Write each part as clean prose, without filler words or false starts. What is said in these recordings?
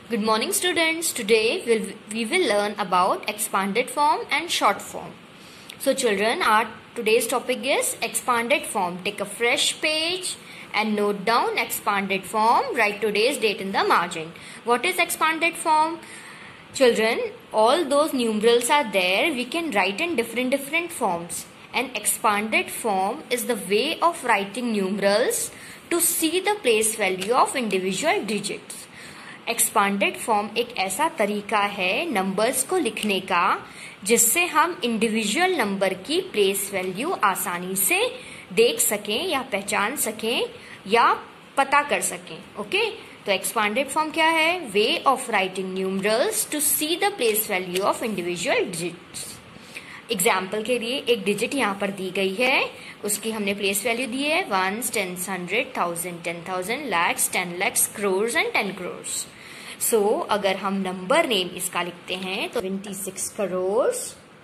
Good morning students. Today we will learn about expanded form and short form. So children, our today's topic is expanded form. Take a fresh page and note down expanded form. Write today's date in the margin. What is expanded form? Children, all those numerals are there. We can write in different forms. An expanded form is the way of writing numerals to see the place value of individual digits. Expanded form एक ऐसा तरीका है numbers को लिखने का जिससे हम individual number की प्लेस वैल्यू आसानी से देख सकें या पहचान सकें या पता कर सकें. ओके, तो एक्सपांडेड फॉर्म क्या है? Way of writing numerals to see the place value of individual digits. Example के लिए एक डिजिट यहाँ पर दी गई है, उसकी हमने प्लेस वैल्यू दी है 1, 10, 100, 1000, 10,000, lakhs, 10 lakhs, crores and 10 crores. सो अगर हम नंबर नेम इसका लिखते हैं तो 26 crores,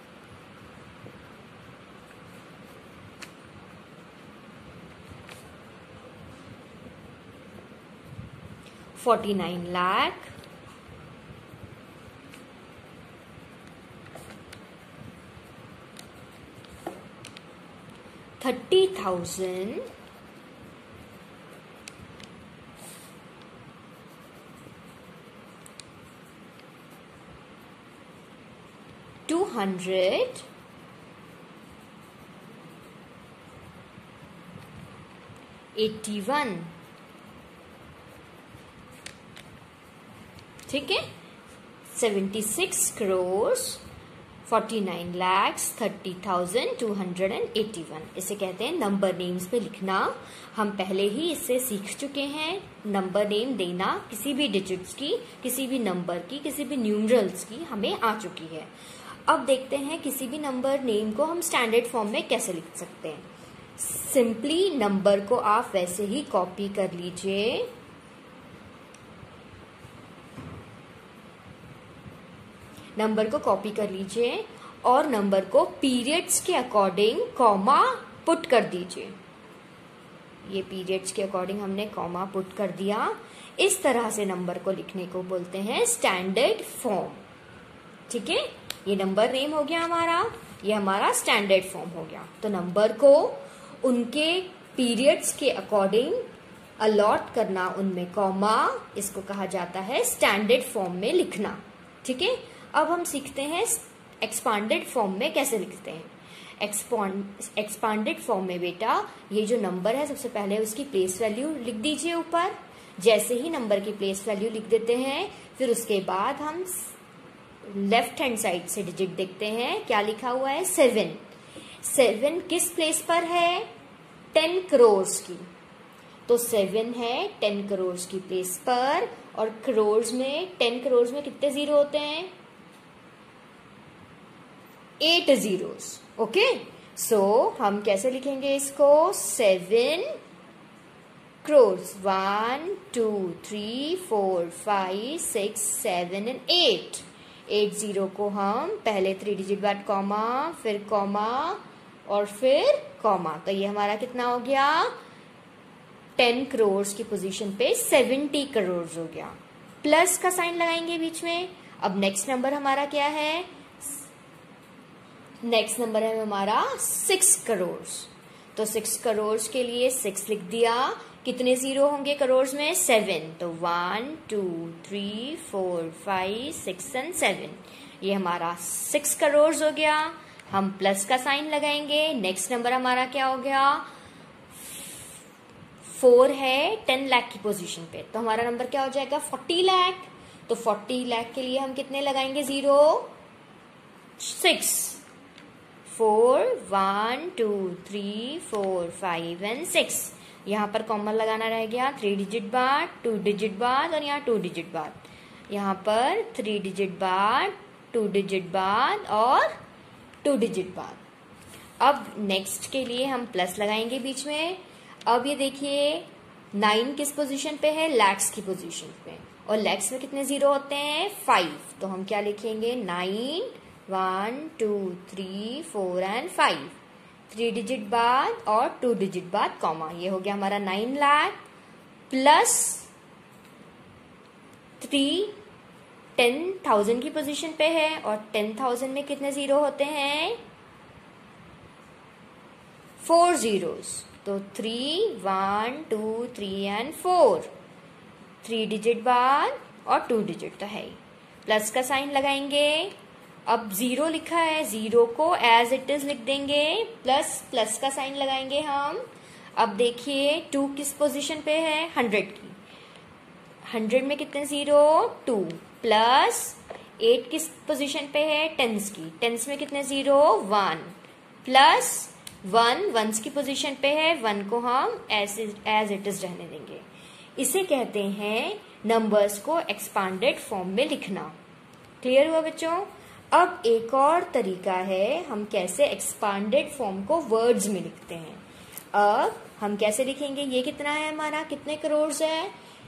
49 lakh, 30,000, 200, 81. ठीक है, 76 crores, 49 lakhs, 30,000, 281. इसे कहते हैं नंबर नेम्स पे लिखना. हम पहले ही इससे सीख चुके हैं. नंबर नेम देना किसी भी डिजिट्स की, किसी भी नंबर की, किसी भी न्यूमरल्स की हमें आ चुकी है. अब देखते हैं किसी भी नंबर नेम को हम स्टैंडर्ड फॉर्म में कैसे लिख सकते हैं. सिंपली नंबर को आप वैसे ही कॉपी कर लीजिए. नंबर को कॉपी कर लीजिए और नंबर को पीरियड्स के अकॉर्डिंग कॉमा पुट कर दीजिए. ये पीरियड्स के अकॉर्डिंग हमने कॉमा पुट कर दिया. इस तरह से नंबर को लिखने को बोलते हैं स्टैंडर्ड फॉर्म. ठीक है, ये नंबर नेम हो गया हमारा, ये हमारा स्टैंडर्ड फॉर्म हो गया. तो नंबर को उनके पीरियड्स के अकॉर्डिंग अलॉट करना, उनमें कॉमा, इसको कहा जाता है स्टैंडर्ड फॉर्म में लिखना. ठीक है, अब हम सीखते हैं एक्सपांडेड फॉर्म में कैसे लिखते हैं. एक्सपांडेड फॉर्म में बेटा ये जो नंबर है सबसे पहले उसकी प्लेस वैल्यू लिख दीजिए ऊपर. जैसे ही नंबर की प्लेस वैल्यू लिख देते हैं फिर उसके बाद हम लेफ्ट हैंड साइड से डिजिट देखते हैं. क्या लिखा हुआ है? 7. 7 किस प्लेस पर है? 10 crores की. तो 7 है 10 crores की प्लेस पर. और crores में 10 crores में कितने जीरो होते हैं? 8 zeros. ओके, सो हम कैसे लिखेंगे इसको? 7 crores, 1, 2, 3, 4, 5, 6, 7 and 8. 8 जीरो को हम पहले 3 डिजिट बाद कॉमा, फिर कॉमा और फिर कॉमा. तो ये हमारा कितना हो गया? 10 crores की पोजीशन पे 70 crores हो गया. प्लस का साइन लगाएंगे बीच में. अब नेक्स्ट नंबर हमारा क्या है? नेक्स्ट नंबर है हमारा 6 crores. तो 6 crores के लिए 6 लिख दिया. कितने जीरो होंगे करोर्स में? 7. तो 1, 2, 3, 4, 5, 6 and 7. ये हमारा 6 crores हो गया. हम प्लस का साइन लगाएंगे. नेक्स्ट नंबर हमारा क्या हो गया? 4 है 10 लाख की पोजीशन पे. तो हमारा नंबर क्या हो जाएगा? 40 लाख. तो 40 लाख के लिए हम कितने लगाएंगे जीरो? 6. 4, 1, 2, 3, 4, 5 and 6. यहाँ पर कॉमन लगाना रह गया. 3 डिजिट बाद, 2 डिजिट बाद और यहाँ 2 डिजिट बाद. यहाँ पर 3 डिजिट बाद, 2 डिजिट बाद और 2 डिजिट बाद. अब नेक्स्ट के लिए हम प्लस लगाएंगे बीच में. अब ये देखिए 9 किस पोजीशन पे है? लैक्स की पोजीशन पे. और लैक्स में कितने जीरो होते हैं? 5. तो हम क्या लिखेंगे? 9, 1, 2, 3, 4 and 5. 3 डिजिट बाद और 2 डिजिट बाद कॉमा. ये हो गया हमारा 9 लाख प्लस 3 10,000 की पोजीशन पे है और 10,000 में कितने जीरो होते हैं? 4 zeros। तो 3, 1, 2, 3 एंड 4, 3 डिजिट बाद और 2 डिजिट तो है ही। प्लस का साइन लगाएंगे। अब जीरो लिखा है, जीरो को एज इट इज लिख देंगे, प्लस प्लस का साइन लगाएंगे हम। अब देखिए 2 किस पोजीशन पे है? 100 की। 100 में कितने जीरो? 2, प्लस 8 किस पोजीशन पे है? टेंस की। टेंस में कितने जीरो? 1, प्लस 1 वंस की पोजीशन पे है, 1 को हम एज इट इज रहने देंगे। इसे कहते हैं नंबर्स को एक्सपांडेड फॉर्म में लिखना। क्लियर हुआ बच्चों? अब एक और तरीका है हम कैसे एक्सपांडेड फॉर्म को वर्ड्स में लिखते हैं। अब हम कैसे लिखेंगे? ये कितना है हमारा? कितने करोड़ है?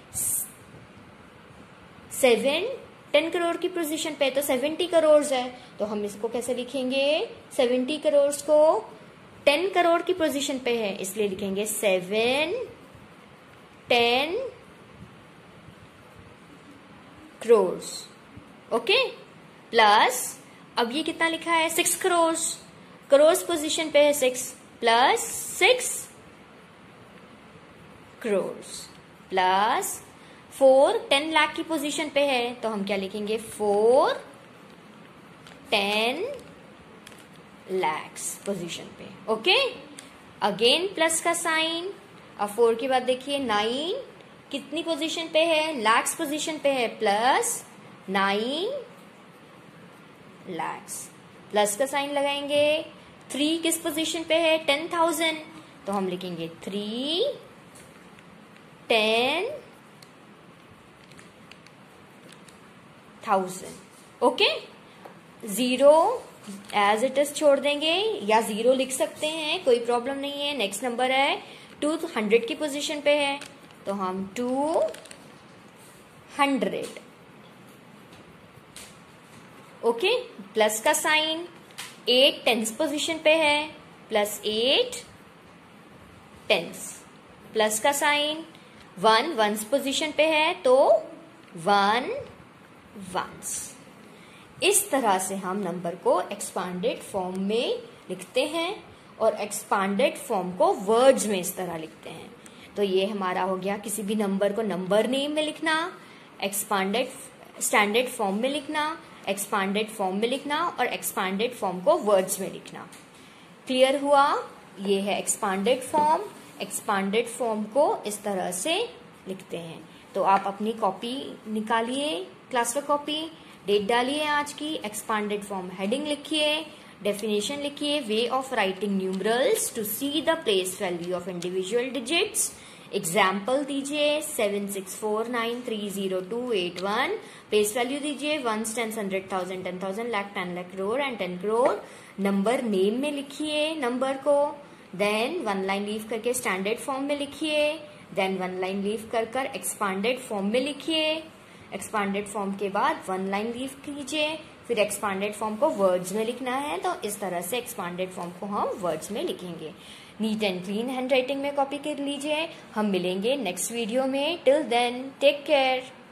7, 10 करोड़ की पोजीशन पे तो 70 करोड़ है। तो हम इसको कैसे लिखेंगे? 70 करोड़ को 10 करोड़ की पोजीशन पे है, इसलिए लिखेंगे 7, 10 करोड़। ओके, प्लस अब ये कितना लिखा है? 6 करोड़। करोड़ पोजीशन पे है 6, प्लस 6 करोड़, प्लस 4 10 लाख की पोजीशन पे है, तो हम क्या लिखेंगे? 4 10 lakhs पोजीशन पे। ओके, अगेन प्लस का साइन। अब 4 के बाद देखिए 9 कितनी पोजीशन पे है? लैक्स पोजीशन पे है, प्लस 9 lakhs। प्लस का साइन लगाएंगे। 3 किस पोजीशन पे है? 10,000, तो हम लिखेंगे 3 10,000। Okay, zero as it is छोड़ देंगे या जीरो लिख सकते हैं, कोई प्रॉब्लम नहीं है। नेक्स्ट नंबर है 200 की पोजीशन पे है, तो हम 200। ओके, प्लस का साइन। 8 टेंस पोजीशन पे है, प्लस 8 टेंस, प्लस का साइन। 1 वंस पोजीशन पे है, तो 1 वंस। इस तरह से हम नंबर को एक्सपांडेड फॉर्म में लिखते हैं और एक्सपांडेड फॉर्म को वर्ड्स में इस तरह लिखते हैं। तो ये हमारा हो गया किसी भी नंबर को नंबर नेम में लिखना, एक्सपांडेड स्टैंडर्ड फॉर्म में लिखना, एक्सपांडेड फॉर्म में लिखना और एक्सपांडेड फॉर्म को वर्ड्स में लिखना। क्लियर हुआ? ये है एक्सपांडेड फॉर्म। एक्सपांडेड फॉर्म को इस तरह से लिखते हैं। तो आप अपनी कॉपी निकालिए, क्लासवर्क कॉपी, डेट डालिए आज की, एक्सपांडेड फॉर्म हेडिंग लिखिए, डेफिनेशन लिखिए, way of writing numerals to see the place value of individual digits. Example दीजिए 7649302881, प्लेस वैल्यू दीजिए 1s, 10s, 100,000, 10,000, lakh, 10 lakh, crore and 10 crore. Number name में लिखिए नंबर को, देन 1 लाइन लीव करके स्टैंडर्ड फॉर्म में लिखिए, देन 1 लाइन लीव कर एक्सपांडेड फॉर्म में लिखिए। एक्सपांडेड फॉर्म के बाद 1 लाइन लीव कीजिए, फिर एक्सपांडेड फॉर्म को वर्ड्स में लिखना है, तो इस तरह से एक्सपांडेड फॉर्म को हम वर्ड्स में लिखेंगे। Neat and clean handwriting में कॉपी कर लीजिए। हम मिलेंगे नेक्स्ट वीडियो में। Till then take care.